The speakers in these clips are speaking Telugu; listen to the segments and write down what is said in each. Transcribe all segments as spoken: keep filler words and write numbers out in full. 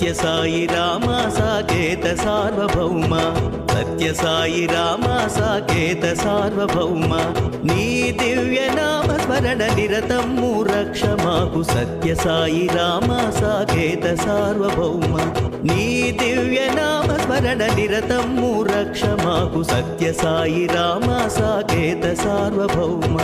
సత్య సాయి రామ సాకేత సార్వభౌమ సత్య సాయి రామ సాకేత సార్వభౌమ నీ దివ్య నామ స్మరణ నిరతము రక్ష మాకు సత్య సాయి రామ సాకేత సార్వభౌమ నీ దివ్య నామ స్మరణ నిరతము రక్ష మాకు సత్య సాయి రామ సాకేత సార్వభౌమ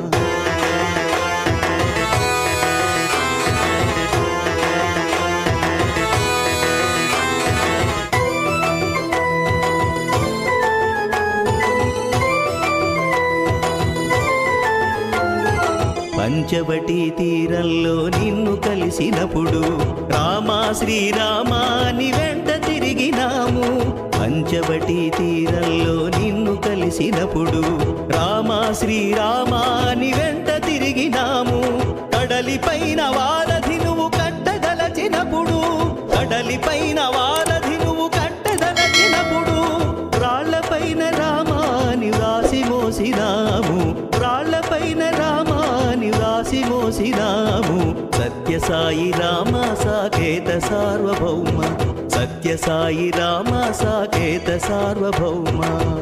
పంచవటి తీరంలో నిన్ను కలిసినప్పుడు రామా శ్రీరామా ని వెంట తిరిగినాము పంచవటి తీరంలో నిన్ను కలిసినప్పుడు రామా శ్రీరామా ని వెంట తిరిగినాము కడలిపైన వారధి నువ్వు కట్టదలచినప్పుడు కడలిపైన వారధి నువ్వు కట్టదలచినప్పుడు రాళ్లపైన రామాని వ్రాసి మోసినాము రాళ్లపైన రామాని వ్రాసి మోసినాము సత్య సాయి రామ సాకేత సార్వభౌమ సత్య సాయి రామ సాకేత సార్వభౌమ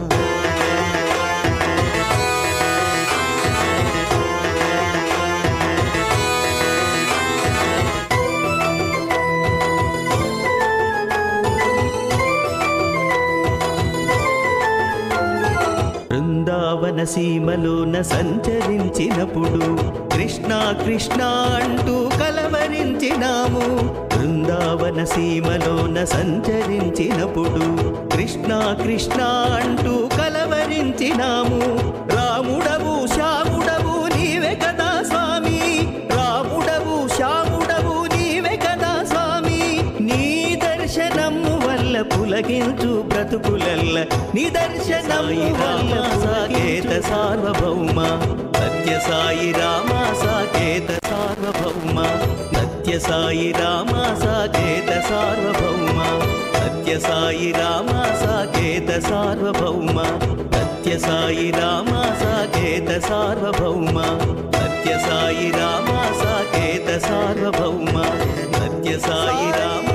బృందావన సీమలోన సంచరించినప్పుడు కృష్ణ కృష్ణ అంటూ కలవరించినాము బృందావన సీమలోన సంచరించినప్పుడు కృష్ణ కృష్ణ అంటూ కలవరించినాము రాముడవు శ్యాముడవు నీవే కదా స్వామి రాముడవు శ్యాముడవు నీవే కదా స్వామి నీ దర్శనము వల్ల పులకించు బ్రతుకులల్ల నిదర్శనము వల్ల సాకేత సార్వభౌమ సత్య సాయి రామ సాకేత సార్వభౌమ సత్య సాయి రామ సాకేత సార్వభౌమ సత్య సాయి రామ సాకేత సార్వభౌమ సత్య సాయి రామ సాకేత సార్వభౌమ సత్య సాయి రామ సాకేత సార్వభౌమ సత్య సాయి రామ